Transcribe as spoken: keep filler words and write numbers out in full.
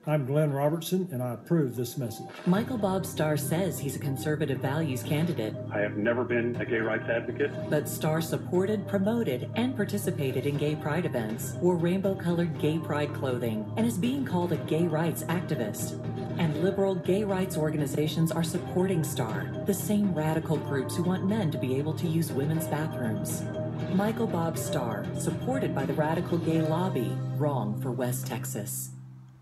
I'm Glen Robertson, and I approve this message. Michael Bob Starr says he's a conservative values candidate. I have never been a gay rights advocate. But Starr supported, promoted, and participated in gay pride events, wore rainbow-colored gay pride clothing, and is being called a gay rights activist. And liberal gay rights organizations are supporting Starr, the same radical groups who want men to be able to use women's bathrooms. Michael Bob Starr, supported by the radical gay lobby, wrong for West Texas.